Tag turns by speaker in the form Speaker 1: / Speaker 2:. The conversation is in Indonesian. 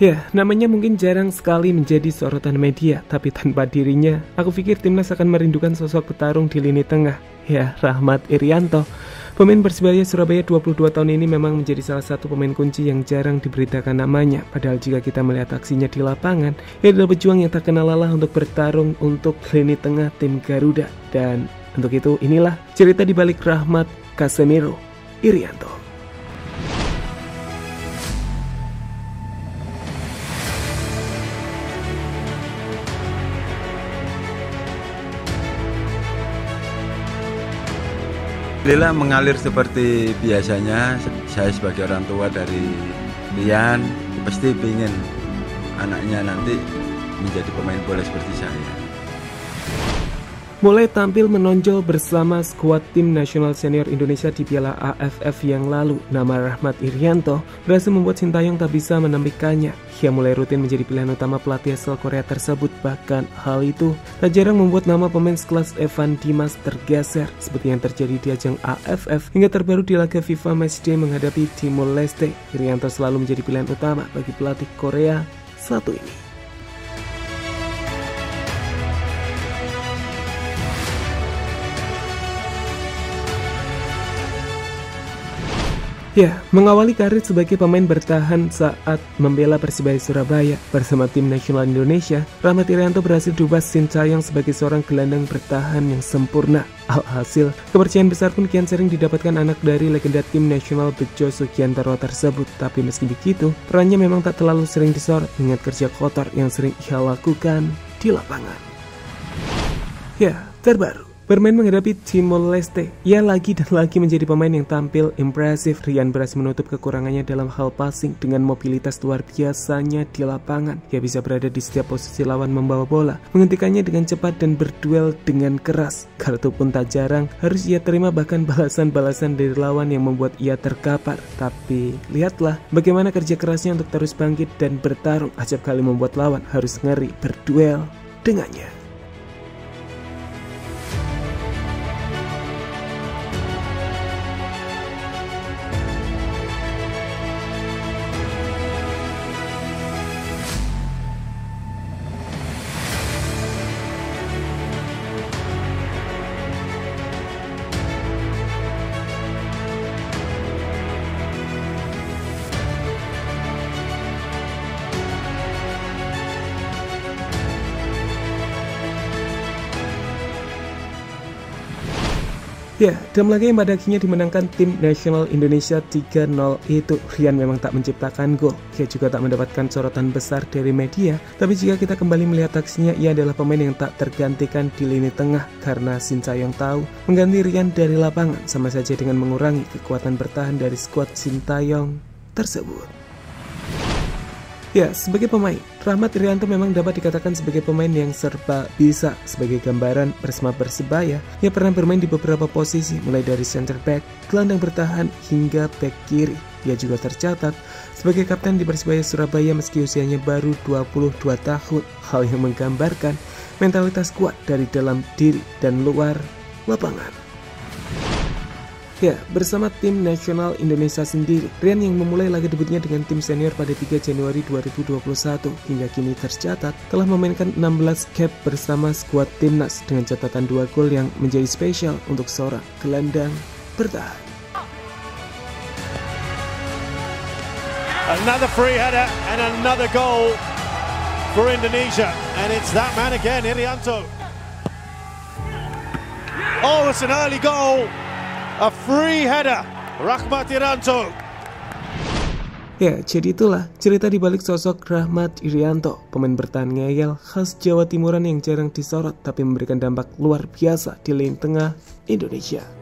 Speaker 1: Ya, namanya mungkin jarang sekali menjadi sorotan media, tapi tanpa dirinya, aku pikir timnas akan merindukan sosok petarung di lini tengah. Ya, Rahmat Irianto. Pemain Persebaya Surabaya 22 tahun ini memang menjadi salah satu pemain kunci yang jarang diberitakan namanya. Padahal jika kita melihat aksinya di lapangan, ia adalah pejuang yang tak kenal lelah untuk bertarung untuk lini tengah tim Garuda. Dan untuk itu inilah cerita di balik Rahmat Casemiro Irianto.
Speaker 2: Alhamdulillah mengalir seperti biasanya. Saya sebagai orang tua dari Rian pasti ingin anaknya nanti menjadi pemain bola seperti saya.
Speaker 1: Mulai tampil menonjol bersama skuad tim nasional senior Indonesia di Piala AFF yang lalu, nama Rahmat Irianto berhasil membuat Sintayong tak bisa menampilkannya. Ia mulai rutin menjadi pilihan utama pelatih asal Korea tersebut. Bahkan hal itu tak jarang membuat nama pemain sekelas Evan Dimas tergeser, seperti yang terjadi di ajang AFF hingga terbaru di laga FIFA Matchday menghadapi Timor Leste. Irianto selalu menjadi pilihan utama bagi pelatih Korea satu ini. Ya, mengawali karir sebagai pemain bertahan saat membela Persebaya Surabaya bersama tim nasional Indonesia, Rahmat Irianto berhasil diubah Sintayong sebagai seorang gelandang bertahan yang sempurna. Alhasil, kepercayaan besar pun kian sering didapatkan anak dari legenda tim nasional Bejo Sugiantoro tersebut. Tapi meski begitu, perannya memang tak terlalu sering disorot mengingat kerja kotor yang sering ia lakukan di lapangan. Ya, terbaru bermain menghadapi Timor Leste, ia lagi dan lagi menjadi pemain yang tampil impresif. Rian berhasil menutup kekurangannya dalam hal passing dengan mobilitas luar biasanya di lapangan. Ia bisa berada di setiap posisi lawan membawa bola, menghentikannya dengan cepat dan berduel dengan keras. Kartu pun tak jarang harus ia terima, bahkan balasan-balasan dari lawan yang membuat ia terkapar. Tapi lihatlah bagaimana kerja kerasnya untuk terus bangkit dan bertarung, acap kali membuat lawan harus ngeri berduel dengannya. Ya, dalam laga yang pada akhirnya dimenangkan tim nasional Indonesia 3-0 itu, Rian memang tak menciptakan gol. Ia juga tak mendapatkan sorotan besar dari media. Tapi jika kita kembali melihat aksinya, ia adalah pemain yang tak tergantikan di lini tengah. Karena Sintayong tahu mengganti Rian dari lapangan sama saja dengan mengurangi kekuatan bertahan dari skuad Sintayong tersebut. Ya, sebagai pemain, Rahmat Irianto memang dapat dikatakan sebagai pemain yang serba bisa. Sebagai gambaran bersama Persebaya, ia pernah bermain di beberapa posisi, mulai dari center back, gelandang bertahan, hingga back kiri. Ia juga tercatat sebagai kapten di Persebaya Surabaya meski usianya baru 22 tahun. Hal yang menggambarkan mentalitas kuat dari dalam diri dan luar lapangan. Ya, bersama tim nasional Indonesia sendiri, Rian yang memulai laga debutnya dengan tim senior pada 3 Januari 2021 hingga kini tercatat telah memainkan 16 cap bersama skuad timnas dengan catatan 2 gol yang menjadi spesial untuk seorang gelandang bertahan.
Speaker 3: Another free header and another goal for Indonesia, and it's that man again, Irianto. Oh, it's an early goal. A free header, Rahmat Irianto.
Speaker 1: Ya, jadi itulah cerita di balik sosok Rahmat Irianto, pemain bertahan ngeyel khas Jawa Timuran yang jarang disorot tapi memberikan dampak luar biasa di lini tengah Indonesia.